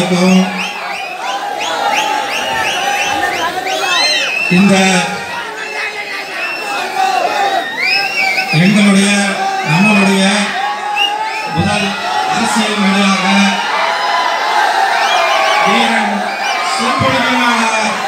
அனைவருக்கும் இந்த எங்களுடைய நம்மளுடைய முதல் அரசியல் மேடையாக வீரன் சுப்பிரமணியனாக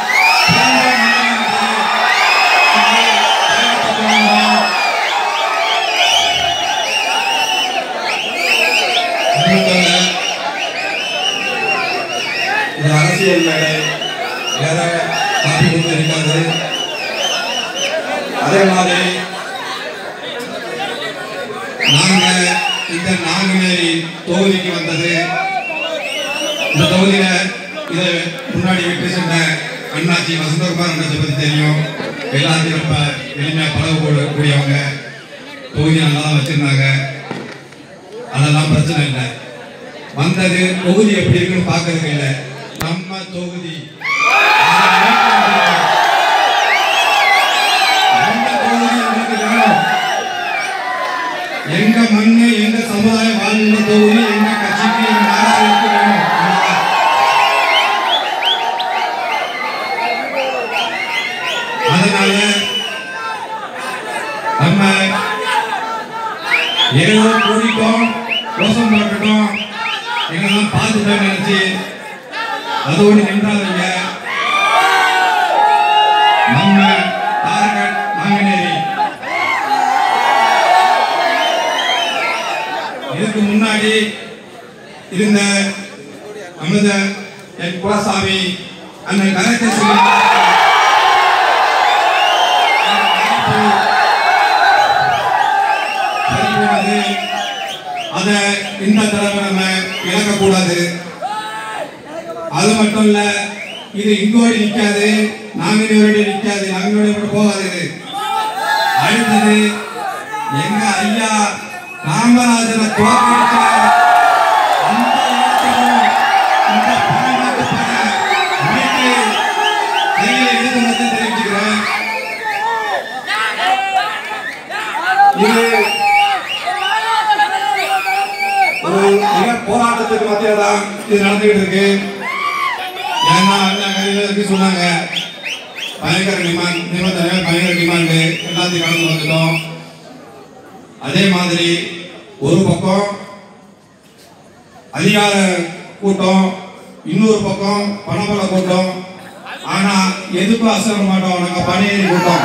இந்த அரசியல் மேடை வேற காப்பி கொண்டு இருக்காது. அதே மாதிரி நாங்க இந்த நாங்குநேரி தொகுதிக்கு வந்தது, இந்த தொகுதியில இதை முன்னாடி விட்டு சென்ற அண்ணாச்சி வசந்தகுமார் அண்ணாச்சி பத்தி தெரியும். எல்லாத்தையும் ரொம்ப எளிமையா பழகக்கூடியவங்க, தொகுதி நல்லா தான் வச்சிருந்தாங்க. அதெல்லாம் பிரச்சனை இல்லை. வந்தது தொகுதி எப்படி இருக்குன்னு பார்க்கறதுக்கு இல்லை, நம்ம தொகுதி எங்க மண்ணு எங்க சமுதாயம் வாழ்ந்த தொகுதி எங்க கட்சிக்கு எங்க நாடாளுக்கு வேணும். அதனால நம்ம ஏதோ கூடிட்டோம், கோஷம் போட்டுட்டோம், எங்கெல்லாம் பார்த்துட்டோம் நினைச்சு அதோடு நின்றாதீங்க. நம்ம டார்கெட் நாங்குநேரி. இதுக்கு முன்னாடி இருந்த அமிர்த என் குலசாமி அண்ணன் கரெக்டா சொல்லி அத இந்த தடவை நம்ம இழக்கக்கூடாது. அது மட்டும் இல்ல, இது இங்கோடி நிக்காது, நாங்குநேரியோட நிக்காது, நாங்குநேரியோட போகாது. அடுத்தது எங்க ஐயா காமராஜரை தோற்கடிச்ச அந்த இடத்திலும் இந்த பாராட்டு பட அமைப்பு கையில் எடுத்து தெரிவிச்சுக்கிறேன். இது ஒரு மிக போராட்டத்துக்கு மத்தியில தான் இது நடந்துகிட்டு இருக்கு. ஏன்னா சொன்னாங்க பயங்கர நிபந்தனை, பயங்கர டிமாண்டு எல்லாத்தையும் கடந்து வந்துட்டோம். அதே மாதிரி ஒரு பக்கம் அதிகார கூட்டம், இன்னொரு பக்கம் பணபல கூட்டம். ஆனா எதுக்கும் அசர மாட்டோம், நாங்க பணியேறி கூட்டம்.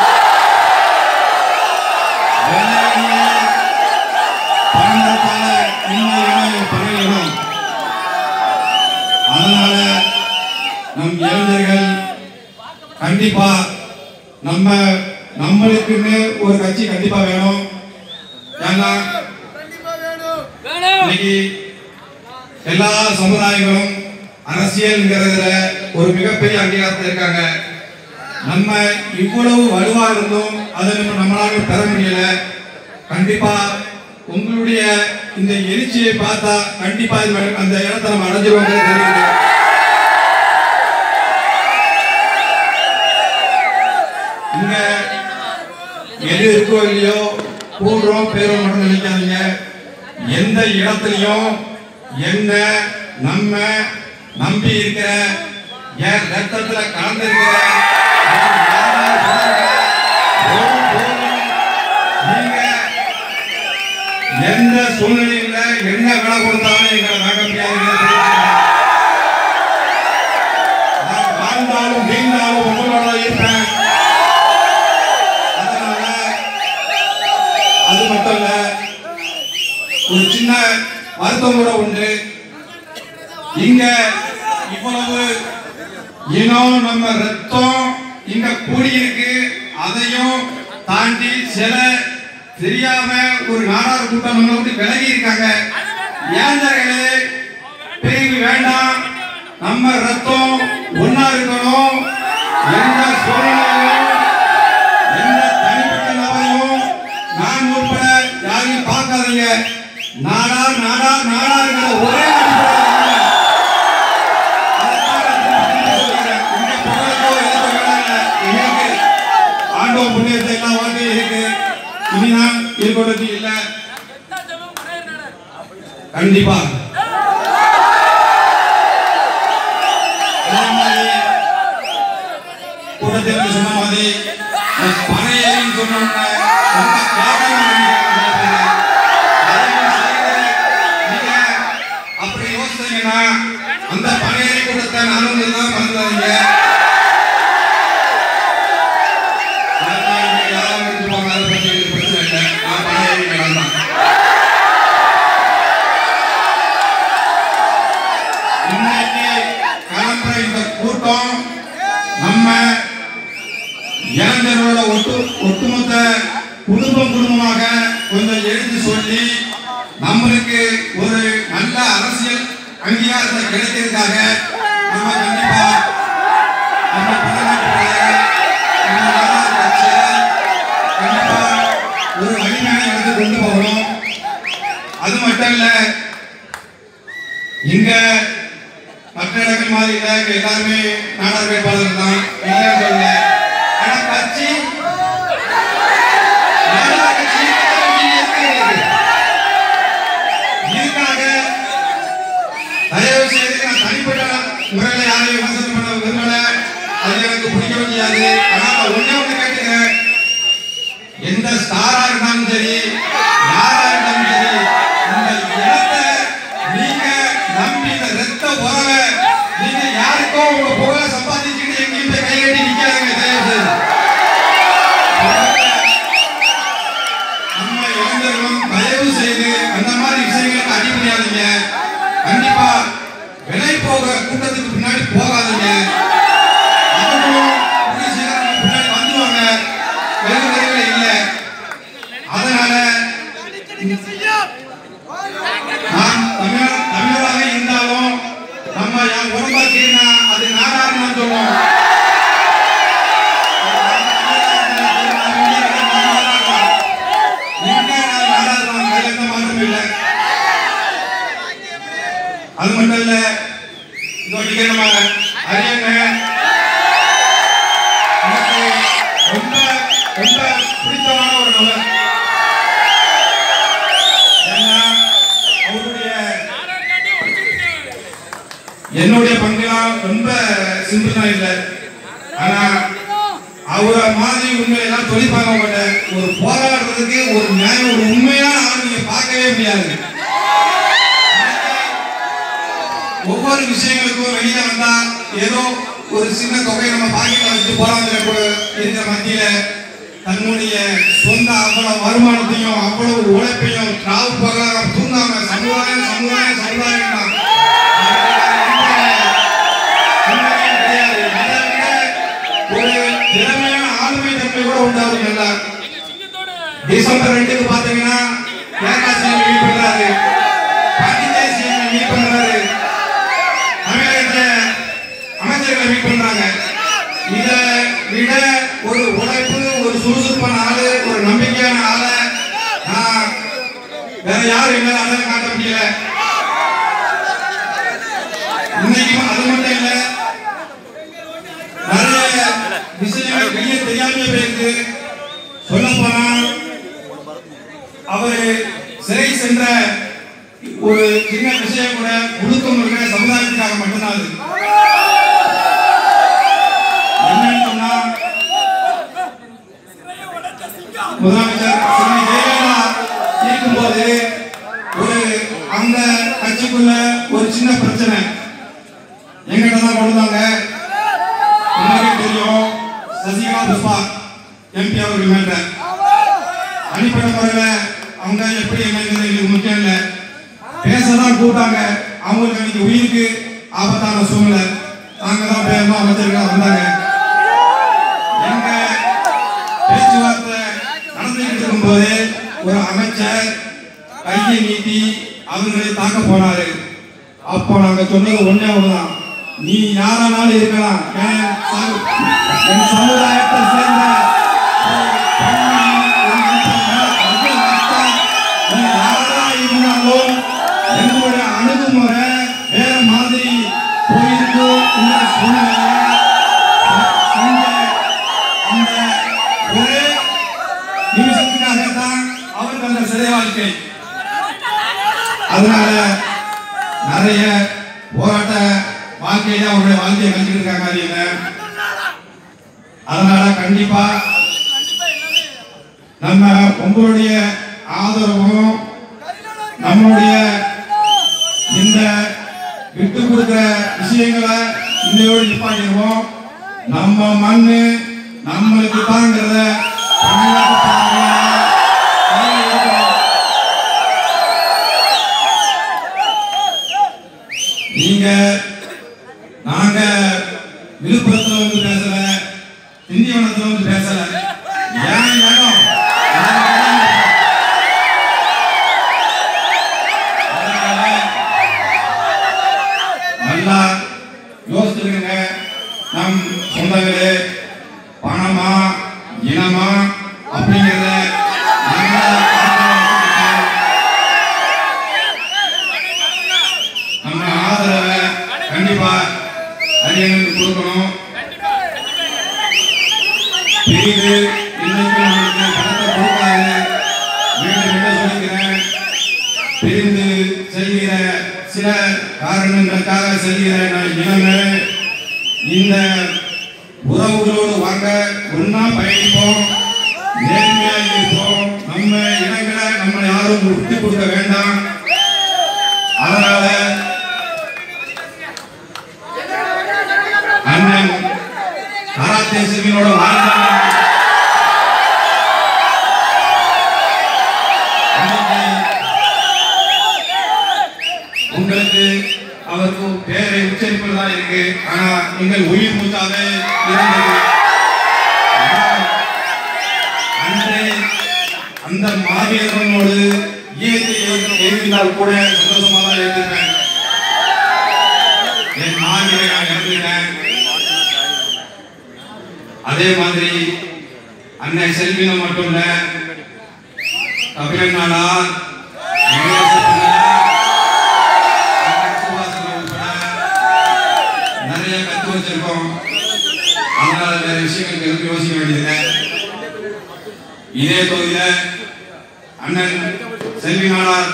அதனால நம் இளைஞர்கள் கண்டிப்பா நம்மளுக்குன்னு ஒரு கட்சி கண்டிப்பா வேணும். ஏன்னா இன்னைக்கு எல்லா சமுதாயங்களும் அரசியல்ங்கிறதுல ஒரு மிகப்பெரிய அங்கீகாரத்தில் இருக்காங்க. நம்ம இவ்வளவு வலுவா இருந்தும் அதை நம்மளால பெற முடியல. கண்டிப்பா உங்களுடைய இந்த எழுச்சியை பார்த்தா கண்டிப்பா அந்த இடத்தை நம்ம அடைஞ்சிருவோம். இங்க எது இருக்கோ இல்லையோ கூடுறோம் பேரும் மட்டும் நினைக்காதீங்க. எந்த இடத்துலயும் என்ன நம்ம நம்பி இருக்கிற என் ரத்தத்துல கலந்திருக்கிற நீங்க எந்த சூழ்நிலையில என்ன வேலை கொடுத்தாலும் எங்களை வாங்க முடியாது. வாழ்ந்தாலும் நீண்டாலும் உங்களோட இருப்பேன். அதனால அது மட்டும் இல்ல, ஒரு சின்ன வருத்தம் கூட உண்டு. இங்க இவ்வளவு இனம் நம்ம ரத்தம் இங்க கூடியிருக்கு. அதையும் தாண்டி சில தெரியாம ஒரு நாடார் கூட்டம் நம்ம விட்டு விலகி இருக்காங்க. ஏந்தர்களே, பிரிவு வேண்டாம், நம்ம ரத்தம் ஒன்னா இருக்கணும். எந்த சூழ்நிலையும் எந்த தனிப்பட்ட நபரையும் நான் உட்பட யாரையும் பார்க்காதீங்க. நாடார் நாடார் நாடார் ஒரே ஆண்டவன் புண்ணியத்தை எல்லாம் வாழ்க்கை இருக்கு. இனிதான் இருக்கொடுத்து இல்ல கண்டிப்பா பத்தி சொன்ன மாதிரி பனையேறின்னு சொன்னோம்னா நீங்க அப்படி யோசிச்சீங்கன்னா அந்த பனையேறி கூட்டத்தை நானும் தான் மறந்துடாதீங்க. கூட்டம் நம்ம இளைஞர்களோட ஒட்டுமொத்த குடும்பமாக கொஞ்சம் எடுத்து சொல்லி நம்மளுக்கு ஒரு நல்ல அரசியல் அங்கீகாரத்தை கிடைக்கிறதுக்காக நம்ம கண்டிப்பா நம்ம கண்டிப்பா ஒரு வழிமையான இடத்துக்கு கொண்டு போகணும். அது மட்டும் இல்ல, இங்க மற்ற இடங்கள் மாதிரி இல்ல, எல்லாருமே நாடார் வேட்பாளர்கள் தான். கட்சி இதுக்காக தயவு செய்து நான் தனிப்பட்ட முறையில் யாரையும் விமர்சனம் பண்ண விரும்பல. அது எனக்கு பிடிக்க முடியாது. ஆனா நான் ஒண்ணே ஒண்ணு கேட்டுக்கிறேன், எந்த ஸ்டாரா இருந்தாலும் சரி, யாரா இருந்தாலும் சரி, இந்த இடத்தை நீங்க நம்பி இந்த ரத்த உறவை நீங்க யாருக்கோ உங்க புகழ சம்பாதிச்சுட்டு எங்கேயும் போய் கை கட்டி நிக்காதீங்க. நம்ம இளைஞர்களும் தயவு செய்து அந்த மாதிரி விஷயங்களுக்கு அடிபடியாதீங்க. கண்டிப்பா விலை போகிற கூட்டத்துக்கு பின்னாடி போகாதீங்க. அவங்களும் பின்னாடி வந்துருவாங்க, வெறும் இல்லை. அதனால நாம் தமிழராக இருந்தாலும் நம்ம என் உடம்பாக்கினா அது நாடாருன்னு சொல்லுவோம். அது மட்டும் இல்ல, நம்ம அறியங்க எனக்கு ரொம்ப ரொம்ப பிடித்தமான ஒரு நபர். என்னுடைய பங்குலாம் ரொம்ப சிம்பிள் தான் இல்லை. ஆனா அவரை மாதிரி உண்மையெல்லாம் தொழிற்பாங்க மாட்டேன். ஒரு போராடுறதுக்கு ஒரு நியாயம், ஒரு உண்மையான ஆள் நீங்க பார்க்கவே முடியாது. ஒவ்வொரு விஷயங்களுக்கும் வெளியில வந்தா ஏதோ ஒரு சின்ன தொகை நம்ம பாக்கெட்ல வச்சு போராடுற இருக்கிற மத்தியில தன்னுடைய சொந்த அவ்வளவு வருமானத்தையும் அவ்வளவு உழைப்பையும் ராவு பகலாக தூங்காம சமுதாயம் சமுதாயம் சமுதாயம் தான் ஒரு திறமையான ஆளுமை தன்மை கூட உண்டாகும். எல்லாம் டிசம்பர் 2க்கு பாத்தீங்கன்னா கேரளாசியம் மீட் பண்றாரு, பாண்டிச்சேரியை மீட் பண்றாரு, அமைச்சர்களை மீட் பண்றாங்க. இதை விட ஒரு உழைப்பு, ஒரு சுறுசுறுப்பான ஆளு, ஒரு நம்பிக்கையான ஆளை நான் வேற யாரும் என்னால அழகு காட்ட முடியல. இன்னைக்கும் அது மட்டும் இல்ல, நிறைய விஷயங்கள் வெளியே தெரியாம போயிருக்கு. சொல்ல போனா அவரு சிறை சென்ற ஒரு சின்ன விஷயம் கூட ஒழுக்கம் இருக்கிற சமுதாயத்துக்காக மட்டும்தான். என்னன்னு சொன்னா, முதலமைச்சர் ஜெயலலிதா இருக்கும்போது ஒரு அந்த கட்சிக்குள்ள ஒரு சின்ன பிரச்சனை எங்கிட்ட தான் கொடுத்தாங்க. உங்களுக்கே தெரியும், சசிகலா புஷ்பா எம்பி அவர்கள் மேல தனிப்பட்ட முறையில் அவங்க எப்படி என்னங்கிறது முக்கியம் இல்லை, பேசதான் கூட்டாங்க. அவங்களுக்கு அன்னைக்கு உயிருக்கு ஆபத்தான சூழ்நிலை. நாங்க தான் பேரணும் அமைச்சர்கள் வந்தாங்க. எங்க பேச்சுவார்த்தை நடந்துகிட்டு இருக்கும்போது ஒரு அமைச்சர் கையை நீட்டி அவர்களை தாக்க போனாரு. அப்போ நாங்க சொன்னது ஒன்னே ஒண்ணுதான், நீ யாரானாலும் இருக்கலாம், என் சமுதாயத்தை சேர்ந்த யாரா இருந்தாலும் எங்களுடைய அணுகுமுறை வேற மாதிரி போயிருக்கும். அந்த ஒரே நிமிஷத்துக்காகத்தான் அவருக்கு அந்த சிறை வாழ்க்கை. அதனால நிறைய போராட்ட வாழ்க்கையில அவருடைய வாழ்க்கையை கழிச்சுட்டு இருக்காங்க. அதனால கண்டிப்பா நம்ம உங்களுடைய ஆதரவும் நம்மளுடைய இந்த விட்டு கொடுக்கிற விஷயங்களை இந்த நிப்பாட்டிடுவோம். நம்ம மண்ணு நம்மளுக்கு தாங்கிறத நீங்க நாங்க விழுப்புரத்துல வந்து பேசல, திண்டிவனத்துல வந்து பேசல, ஏன் வேணும் நல்லா யோசிச்சுருங்க. நம் சொந்தங்களே பணமா இனமா அப்படிங்கிறத நம்ம ஆதரவை கண்டிப்பா அரியனுக்கு கொடுக்கணும். பிரிவு இன்னைக்கு நம்மளுக்கு பணத்தை கொடுக்காது. மீண்டும் என்ன சொல்லிக்கிறேன், பிரிந்து செல்கிற சில காரணங்களுக்காக செல்கிற இனங்கள் இந்த உறவுகளோடு வாங்க, ஒன்னா பயணிப்போம், நேர்மையாக இருப்போம். நம்ம இனங்களை நம்ம யாரும் விட்டு கொடுக்க வேண்டாம். அதனால அண்ணன் கராத்தே சிவினோட உங்களுக்கு அவருக்கு பேரை உச்சரிப்பில் தான் இருக்கு. ஆனா நீங்கள் உயிர் மூச்சாவே இருந்தது. அன்றே அந்த மாவீரனோடு எழுதினால் கூட சந்தோஷமா தான் இருந்திருக்கேன். என் மாவீரை நான் இறந்துட்டேன். அதே மாதிரி அன்னை செல்வினம் மட்டும் இல்ல, கபிலன் நாடார் நிறைய கத்து வச்சிருக்கோம். அதனால வேற விஷயங்களுக்கு எதுவும் யோசிக்க வேண்டியதில்லை. இதே தொகுதியில அண்ணன் செல்வி நாடார்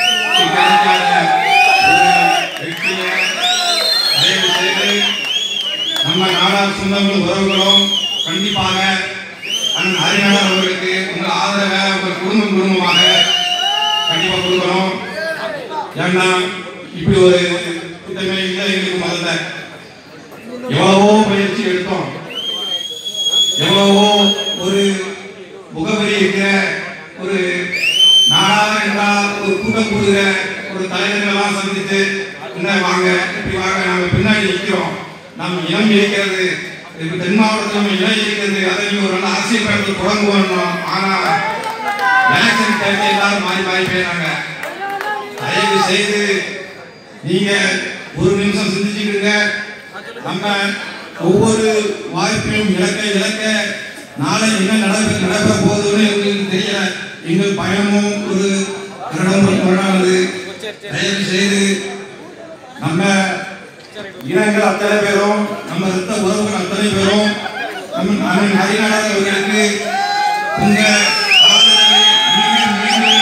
நம்ம நாடார் சொந்தங்களும் உறவுகளும் கண்டிப்பாக அண்ணன் ஹரிநாடார் அவர்களுக்கு உங்கள் ஆதரவை உங்கள் குடும்பமாக கண்டிப்பா கொடுக்கணும். ஏன்னா இப்படி ஒரு திட்டமே இல்லை எங்களுக்கு. முதல்ல எவ்வளவோ பயிற்சி எடுத்தோம், எவ்வளவோ ஒரு முகவரி இருக்கிற ஒரு நாடாக என்றால் ஒரு கூட்டம் கூடுகிற ஒரு தலைவர்களெல்லாம் சந்தித்து என்ன வாங்க இப்படி வாங்க, நாங்க பின்னாடி நிற்கிறோம், நம்ம இனம் இருக்கிறது, தென் மாவட்டத்தில் நம்ம இனம் இருக்கிறது, அதை ஒரு நல்ல அரசியல் பயணத்தில் தொடங்குவோம். ஆனா எலெக்ஷன் டைம் எல்லாரும் மாறி மாறி போயிடாங்க. தயவு செய்து நீங்க ஒரு நிமிஷம் சிந்திச்சுக்கிடுங்க. நம்ம ஒவ்வொரு வாய்ப்பையும் இழக்க நாளை என்ன நடக்க போகுதுன்னு எங்களுக்கு தெரியல. எங்கள் பயணமும் ஒரு வருடானது. தயவு செய்து நம்ம இனங்கள் அத்தனை பேரும், நம்ம ரத்த உறவுகள் அத்தனை பேரும் நம்ம ஹரிநாடார் அவர்களுக்கு உங்க ஆதரவை மீண்டும்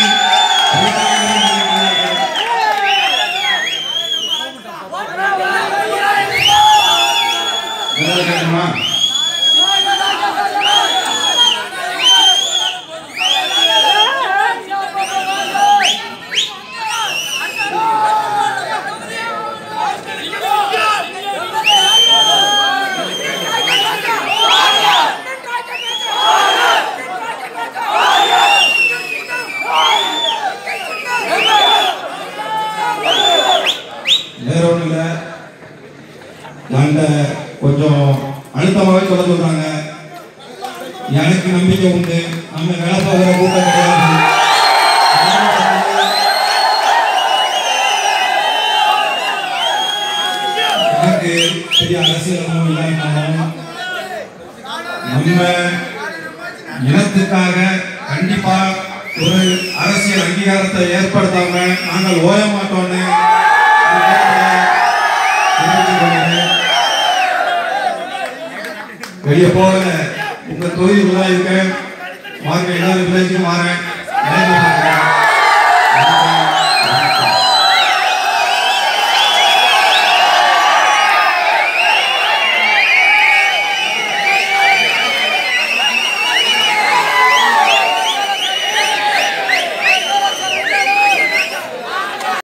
கொஞ்சம் அழுத்தமாகவே சொல்ல சொல்றாங்க. எனக்கு நம்பிக்கை உண்டு, நம்ம வேலை போகிற கூட்டம் கிடையாது. எனக்கு பெரிய அரசியல் இல்லாம நம்ம இனத்துக்காக கண்டிப்பா ஒரு அரசியல் அங்கீகாரத்தை ஏற்படுத்தாம நாங்கள் ஓய மாட்டோம்னு வெளியே போகல. உங்க தொகுதிக்குள்ள இருக்கேன், வாங்க எல்லாரும் விளையாட்டு வாரேன்.